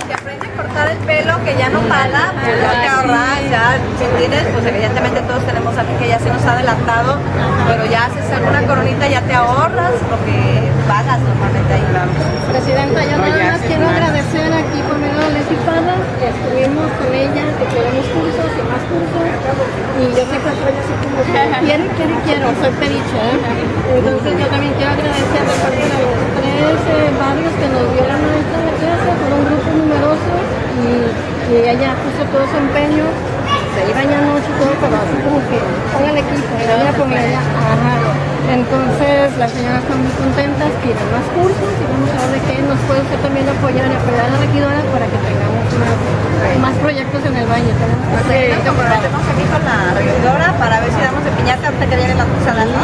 que aprende a cortar el pelo, que ya no pala, pues ya te ahorras, ya, si tienes, pues evidentemente todos tenemos a alguien que ya se nos ha adelantado, pero ya haces alguna coronita, ya te ahorras lo que pagas normalmente ahí. Presidenta, yo nada más quiero agradecer aquí por medio de la equipada, que estuvimos con ella, que queremos cursos y más cursos, y yo sé que soy así como quiero, soy pericho, entonces yo también quiero agradecer de parte de los 13 barrios que nos dieron esta clase, fue un grupo numeroso, y ella puso todo su empeño, se iba ya anoche todo, pero así como que ponga el equipo, y ella con ella, entonces las señoras están muy contentas, quieren más cursos y vamos a ver de qué nos puede usted también apoyar y apoyar a la regidora para que tengamos más proyectos en el valle. Nos comprometemos aquí con la regidora para ver si damos de piñata ahorita que vienen las posadas, ¿no?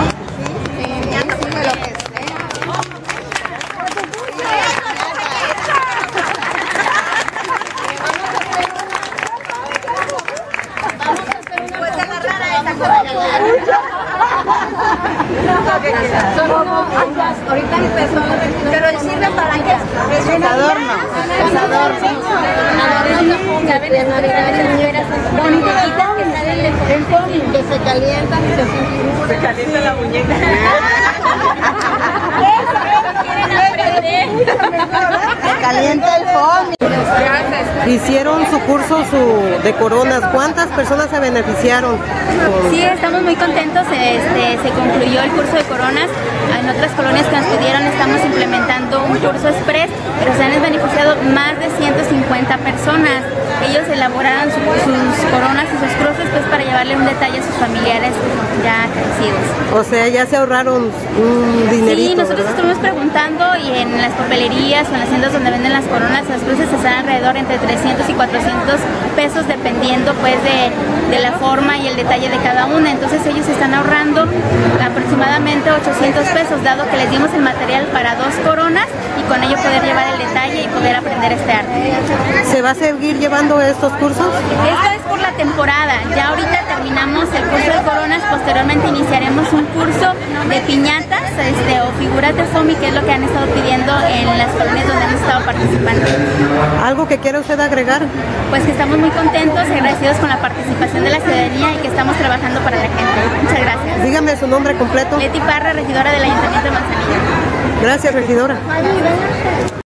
Ahorita empezó la regidora. Pero el sirve para qué? Es un adorno. Es adorno. Que se calientan y se calienta la muñeca. Se calienta el foamy. Hicieron su curso de coronas. ¿Cuántas personas se beneficiaron? Sí, estamos muy contentos. Se concluyó el curso de coronas. En otras colonias que nos pidieron estamos implementando un curso express, pero se han beneficiado más de 150 personas. Ellos elaboraron sus coronas y sus cruces pues para llevarle un detalle a sus familiares ya crecidos. O sea, ya se ahorraron un dinerito. Sí, nosotros estuvimos preguntando y en las papelerías o en las tiendas donde venden las coronas, las cruces están alrededor entre 300 y 400 pesos dependiendo pues de la forma y el detalle de cada una. Entonces ellos están ahorrando aproximadamente 800 pesos, dado que les dimos el material para 2 coronas y con ello poder llevar el detalle y poder aprender este arte. ¿Se va a seguir llevando estos cursos? Esto es por la temporada. Ya ahorita terminamos el curso de coronas, posteriormente iniciaremos un curso de piñatas o figuras de foamy, que es lo que han estado pidiendo en las colonias donde hemos estado participando. ¿Algo que quiera usted agregar? Pues que estamos muy contentos y agradecidos con la participación de la ciudadanía y que estamos trabajando para la gente. Muchas gracias. Dígame su nombre completo. Leti Parra, regidora del Ayuntamiento de Manzanillo. Gracias, regidora.